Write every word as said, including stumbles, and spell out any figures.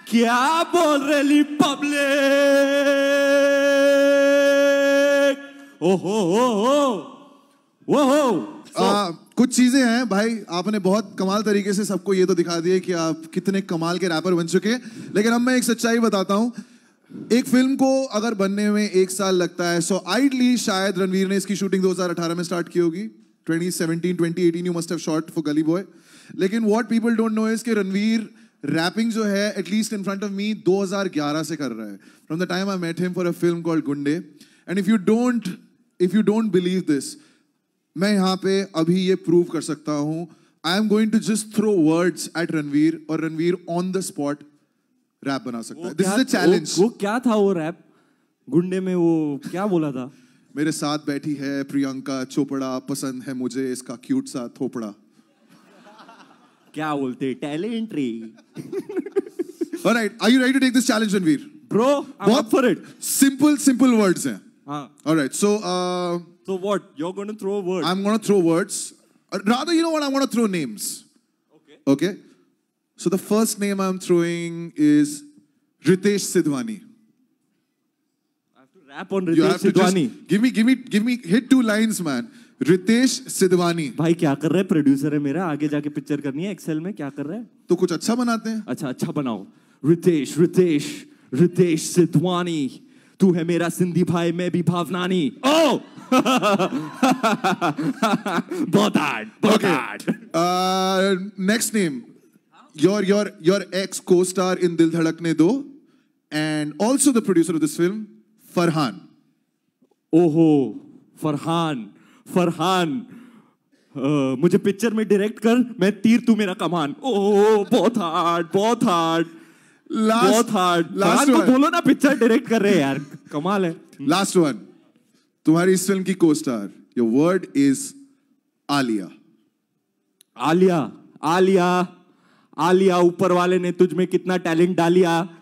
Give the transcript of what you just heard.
क्या बोल रही पब्लिक? ओहो ओहो ओहो। आ, कुछ चीजें हैं भाई, आपने बहुत कमाल तरीके से सबको ये तो दिखा दिया कि आप कितने कमाल के रैपर बन चुके हैं, लेकिन अब मैं एक सच्चाई बताता हूं। एक फिल्म को अगर बनने में एक साल लगता है, सो आइडली शायद रणवीर ने इसकी शूटिंग दो हज़ार अठारह में स्टार्ट की होगी। Twenty seventeen twenty eighteen you must have shot for Gully Boy. लेकिन what people don't know is कि रणवीर रैपिंग जो है at least in front of me दो हज़ार ग्यारह से कर रहा है, from the time I met him for a film called Gunday. And if you don't if you don't believe this, मैं यहाँ पे अभी ये प्रूव कर सकता हूं। I am going to just throw words at Ranveer और Ranveer on the spot rap बना सकता है। This is a challenge. वो क्या था वो रैप गुंडे में? वो क्या बोला था? मेरे साथ बैठी है प्रियंका चोपड़ा, पसंद है मुझे इसका क्यूट सा थोपड़ा। क्या बोलते? टैलेंट्री। Alright, are you ready to take this challenge Ranveer? Bro, I am up for it. Simple simple words हैं। हां, alright, so so what? You're going to throw words? I'm going to throw words. Uh, rather, you know what? I'm going to throw names. Okay. Okay. So the first name I'm throwing is Ritesh Sidhwani. I have to rap on Ritesh Sidhwani. Give me, give me, give me, hit two lines, man. Ritesh Sidhwani. भाई क्या कर रहा है? Producer है मेरा, आगे जाके picture करनी है एक्सेल में। क्या कर रहा है? तो कुछ अच्छा बनाते हैं। अच्छा अच्छा बनाओ। रितेश रितेश रितेश सिद्धवानी, तू है मेरा सिंधी भाई, मैं भी भावनानी। ओ बहुत हार्ड, बहुत hard. Next name, your your your ex co-star in Dil Dhadakne Do and also the producer of this film, Farhan. ओहो, फरहान फरहान uh, मुझे पिक्चर में डायरेक्ट कर, मैं तीर तू मेरा कमान। ओह बहुत हार्ड, बहुत हार्ड, बहुत हार्ड। फरहान को बोलो ना पिक्चर डायरेक्ट कर रहे हैं यार, कमाल है। लास्ट वन, तुम्हारी इस फिल्म की co-star, your word is Alia. Alia Alia Alia, ऊपर वाले ने तुझ में कितना टैलेंट डालिया,